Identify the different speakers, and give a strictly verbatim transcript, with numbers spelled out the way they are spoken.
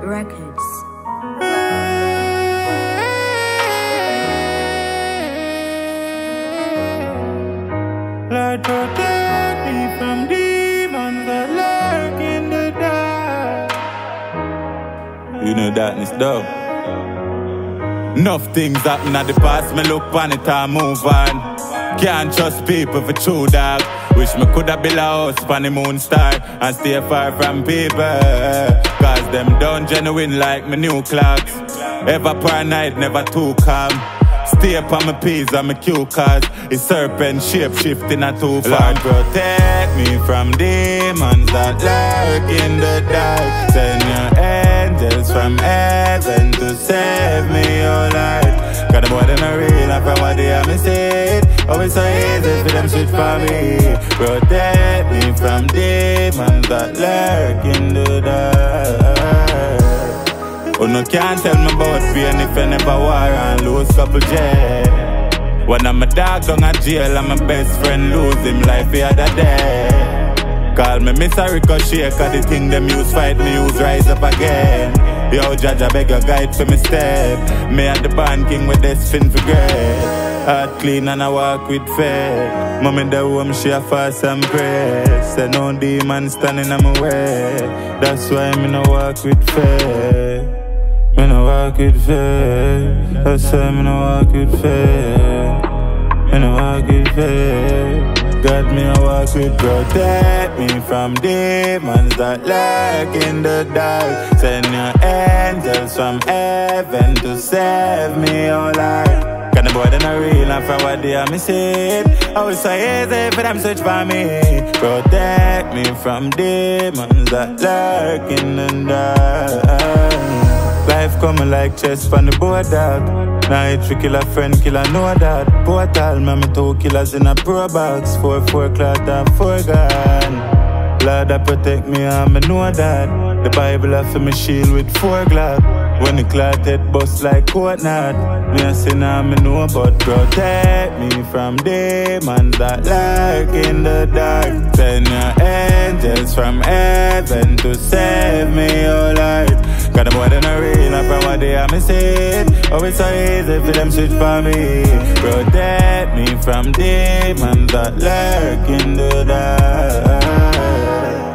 Speaker 1: Records.
Speaker 2: Lord, protect me from demons that lurk in the dark. You know darkness, though. Enough things happen at the past, me look on it and move on. Can't trust people for true, dog. Wish me coulda built a house on the moon star and stay far from people, cause them done genuine like my new clocks. Ever paranoid, never too calm. Stay up on my peas and my cue, cause it's serpent shape shifting a too far. Lord, protect me from demons that lurk in the dark. Send your angels from heaven to save me, oh Lord. Got the boy them a real and from what they have me said. Oh, it's so easy for them switch for me. Protect me from demons that lurk in the dark. Oh, no can't tell me about pain if I never war and lose couple jet. When I'm a dog on a jail and my best friend lose him life the other day. Call me Mister Ricochet, cause the thing them use fight me use rise up again. Yo, Judge, I beg a guide for me step. Me at the band king with this fin for great. Heart clean and I walk with faith. Mom in the home, she a fast and pray. Say no demon standing on my way. That's why me no walk with faith. Me no walk with faith. That's why me no walk with faith. Me no walk with faith. God, me a walk with protect me from demons that lurk in the dark. Send your angels from heaven to save me, oh Lord. Can the boy them a real and from what they have me said. Oh, it's so easy for them search for me. Protect me from demons that lurk in the dark. Life coming like chess from the board, dog. Night we kill a friend, kill a know that. Portal, me me two killers in a pro box. Four, four cloth and four gun. Lord, that protect me and me know that. The Bible have for me shield with four glock. When the cloth head bust like coconut. Me a sin and me know about protect me from demons that lurk in the dark. Send your angels from heaven to save me, oh Lord. Got the boy them a real and from what they have me said. Oh, it's so easy for them switch for me. Protect me from demons that lurk in the dark.